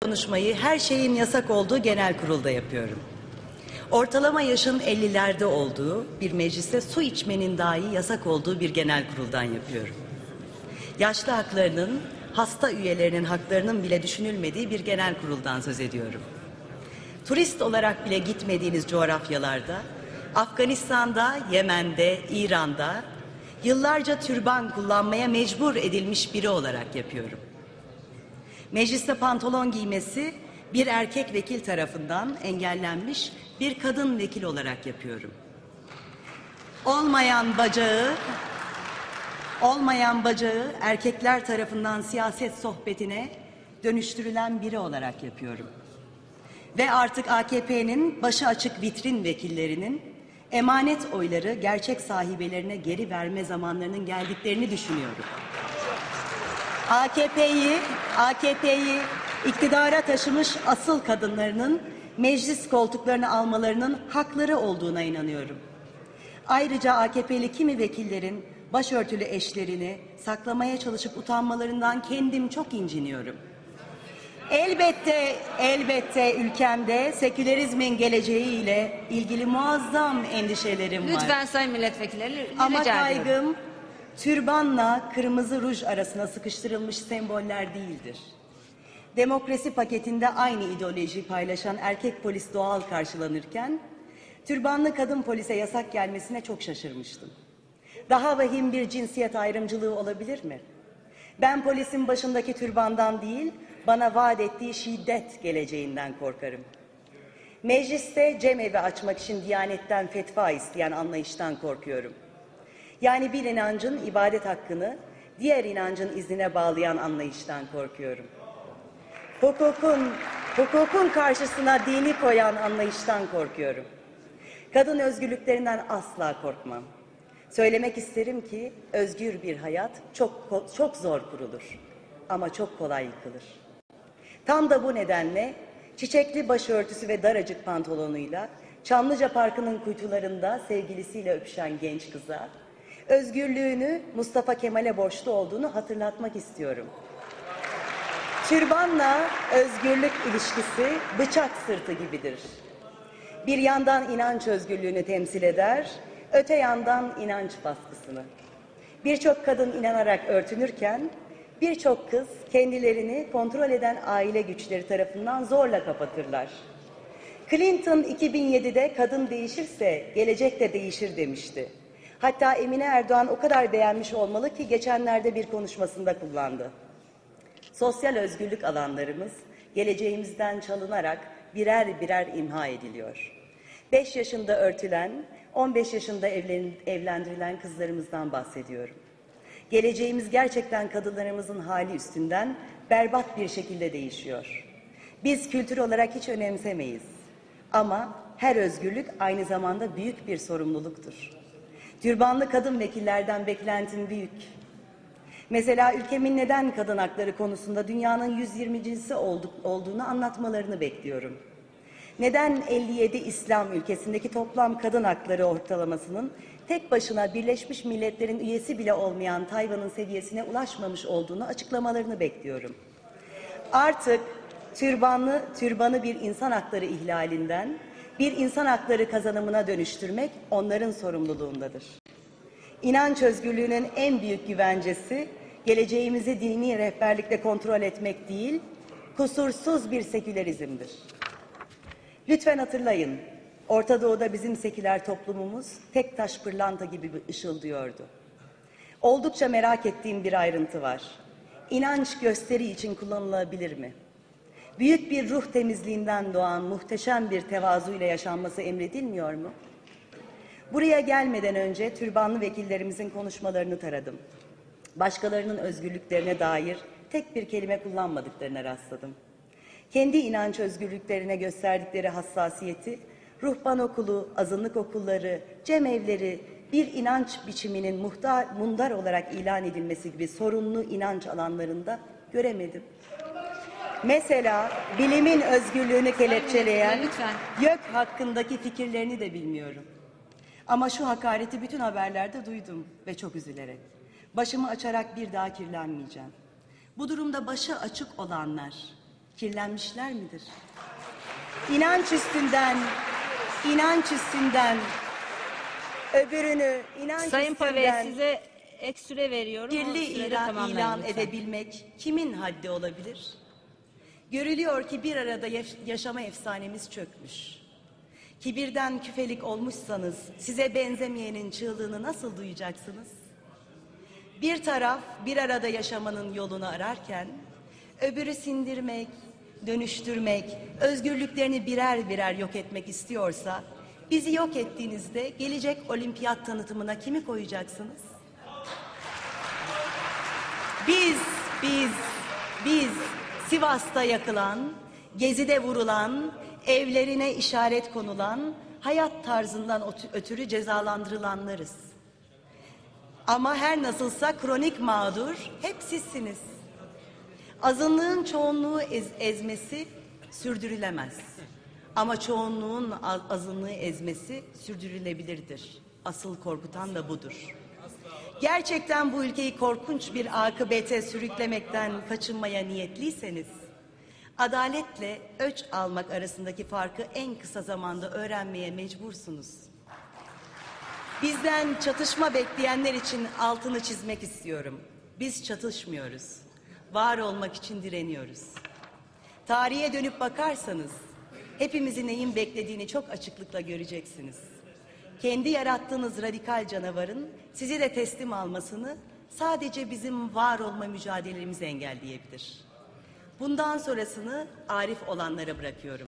konuşmayı her şeyin yasak olduğu genel kurulda yapıyorum. Ortalama yaşın 50'lerde olduğu bir mecliste su içmenin dahi yasak olduğu bir genel kuruldan yapıyorum. Yaşlı haklarının, hasta üyelerinin haklarının bile düşünülmediği bir genel kuruldan söz ediyorum. Turist olarak bile gitmediğiniz coğrafyalarda, Afganistan'da, Yemen'de, İran'da yıllarca türban kullanmaya mecbur edilmiş biri olarak yapıyorum. Mecliste pantolon giymesi bir erkek vekil tarafından engellenmiş bir kadın vekil olarak yapıyorum. Olmayan bacağı erkekler tarafından siyaset sohbetine dönüştürülen biri olarak yapıyorum. Ve artık AKP'nin başı açık vitrin vekillerinin emanet oyları gerçek sahibelerine geri verme zamanlarının geldiklerini düşünüyorum. AKP'yi iktidara taşımış asıl kadınlarının meclis koltuklarını almalarının hakları olduğuna inanıyorum. Ayrıca AKP'li kimi vekillerin başörtülü eşlerini saklamaya çalışıp utanmalarından kendim çok inciniyorum. Elbette ülkemde sekülerizmin geleceğiyle ilgili muazzam endişelerim var. Lütfen sayın milletvekilleri Ama rica kaygım ediyorum. türbanla kırmızı ruj arasına sıkıştırılmış semboller değildir. Demokrasi paketinde aynı ideolojiyi paylaşan erkek polis doğal karşılanırken türbanlı kadın polise yasak gelmesine çok şaşırmıştım. Daha vahim bir cinsiyet ayrımcılığı olabilir mi? Ben polisin başındaki türbandan değil, bana vaat ettiği şiddet geleceğinden korkarım. Mecliste cemevi açmak için Diyanet'ten fetva isteyen anlayıştan korkuyorum. Yani bir inancın ibadet hakkını diğer inancın iznine bağlayan anlayıştan korkuyorum. Hukukun karşısına dini koyan anlayıştan korkuyorum. Kadın özgürlüklerinden asla korkmam. Söylemek isterim ki özgür bir hayat çok zor kurulur ama çok kolay yıkılır. Tam da bu nedenle çiçekli başörtüsü ve daracık pantolonuyla Çamlıca Parkı'nın kuytularında sevgilisiyle öpüşen genç kıza özgürlüğünü Mustafa Kemal'e borçlu olduğunu hatırlatmak istiyorum. Türbanla özgürlük ilişkisi bıçak sırtı gibidir. Bir yandan inanç özgürlüğünü temsil eder, öte yandan inanç baskısını. Birçok kadın inanarak örtünürken birçok kız kendilerini kontrol eden aile güçleri tarafından zorla kapatırlar. Clinton 2007'de kadın değişirse gelecek de değişir demişti. Hatta Emine Erdoğan o kadar beğenmiş olmalı ki geçenlerde bir konuşmasında kullandı. Sosyal özgürlük alanlarımız geleceğimizden çalınarak birer birer imha ediliyor. 5 yaşında örtülen, 15 yaşında evlendirilen kızlarımızdan bahsediyorum. Geleceğimiz gerçekten kadınlarımızın hali üstünden berbat bir şekilde değişiyor. Biz kültür olarak hiç önemsemeyiz. Ama her özgürlük aynı zamanda büyük bir sorumluluktur. Türbanlı kadın vekillerden beklentim büyük. Mesela ülkemin neden kadın hakları konusunda dünyanın 120.si olduğunu anlatmalarını bekliyorum. Neden 57 İslam ülkesindeki toplam kadın hakları ortalamasının tek başına Birleşmiş Milletler'in üyesi bile olmayan Tayvan'ın seviyesine ulaşmamış olduğunu açıklamalarını bekliyorum. Artık türbanı bir insan hakları ihlalinden bir insan hakları kazanımına dönüştürmek onların sorumluluğundadır. İnanç özgürlüğünün en büyük güvencesi geleceğimizi dini rehberlikle kontrol etmek değil, kusursuz bir sekülerizmdir. Lütfen hatırlayın, Orta Doğu'da bizim seküler toplumumuz tek taş pırlanta gibi ışıldıyordu. Oldukça merak ettiğim bir ayrıntı var. İnanç gösteri için kullanılabilir mi? Büyük bir ruh temizliğinden doğan muhteşem bir tevazuyla yaşanması emredilmiyor mu? Buraya gelmeden önce türbanlı vekillerimizin konuşmalarını taradım. Başkalarının özgürlüklerine dair tek bir kelime kullanmadıklarına rastladım. Kendi inanç özgürlüklerine gösterdikleri hassasiyeti, ruhban okulu, azınlık okulları, cemevleri bir inanç biçiminin mundar olarak ilan edilmesi gibi sorunlu inanç alanlarında göremedim. Mesela bilimin özgürlüğünü kelepçeleyen YÖK hakkındaki fikirlerini de bilmiyorum. Ama şu hakareti bütün haberlerde duydum ve çok üzülerek. Başımı açarak bir daha kirlenmeyeceğim. Bu durumda başı açık olanlar, Kirlenmişler midir? İnanç üstünden, öbürünü inanç Sayın Pave, üstünden size ek süre veriyorum. kirli O sürede ilan tamamlayın lütfen. edebilmek kimin haddi olabilir? Görülüyor ki bir arada yaşama efsanemiz çökmüş. Kibirden küfelik olmuşsanız size benzemeyenin çığlığını nasıl duyacaksınız? Bir taraf bir arada yaşamanın yolunu ararken, öbürü sindirmek, dönüştürmek, özgürlüklerini birer birer yok etmek istiyorsa, bizi yok ettiğinizde gelecek olimpiyat tanıtımına kimi koyacaksınız? Biz Sivas'ta yakılan, Gezi'de vurulan, evlerine işaret konulan, hayat tarzından ötürü cezalandırılanlarız. Ama her nasılsa kronik mağdur hep sizsiniz. Azınlığın çoğunluğu ezmesi sürdürülemez. Ama çoğunluğun azınlığı ezmesi sürdürülebilirdir. Asıl korkutan da budur. Gerçekten bu ülkeyi korkunç bir akıbete sürüklemekten kaçınmaya niyetliyseniz, adaletle öç almak arasındaki farkı en kısa zamanda öğrenmeye mecbursunuz. Bizden çatışma bekleyenler için altını çizmek istiyorum. Biz çatışmıyoruz. Var olmak için direniyoruz. Tarihe dönüp bakarsanız hepimizin neyin beklediğini çok açıklıkla göreceksiniz. Kendi yarattığınız radikal canavarın sizi de teslim almasını sadece bizim var olma mücadelemiz engelleyebilir. Bundan sonrasını arif olanlara bırakıyorum.